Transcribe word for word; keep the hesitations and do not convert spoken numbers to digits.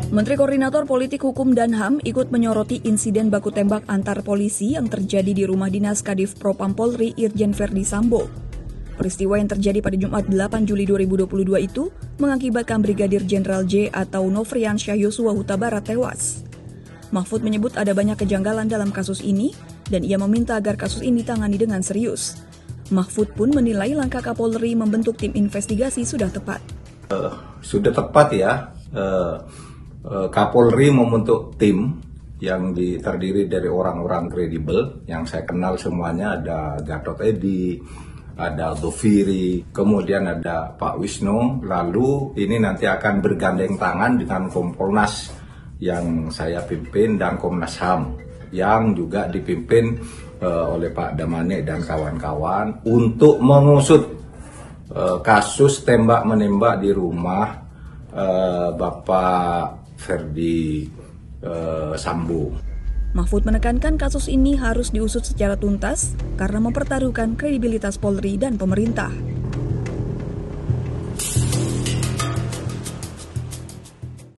Menteri Koordinator Politik Hukum dan H A M ikut menyoroti insiden baku tembak antar polisi yang terjadi di rumah dinas Kadif Propam Polri Irjen Verdi Sambo. Peristiwa yang terjadi pada Jumat delapan Juli dua ribu dua puluh dua itu mengakibatkan Brigadir Jenderal J atau Nofriansyah Yosua Huta Barat tewas. Mahfud menyebut ada banyak kejanggalan dalam kasus ini dan ia meminta agar kasus ini ditangani dengan serius. Mahfud pun menilai langkah Kapolri membentuk tim investigasi sudah tepat. Uh, sudah tepat ya. Uh... Kapolri membentuk tim yang terdiri dari orang-orang kredibel yang saya kenal semuanya, ada Gatot Edi, ada Doviri, kemudian ada Pak Wisnu, lalu ini nanti akan bergandeng tangan dengan Kompolnas yang saya pimpin dan Komnas H A M yang juga dipimpin uh, oleh Pak Damane dan kawan-kawan untuk mengusut uh, kasus tembak-menembak di rumah uh, Bapak Verdi uh, Sambo. Mahfud menekankan kasus ini harus diusut secara tuntas karena mempertaruhkan kredibilitas Polri dan pemerintah.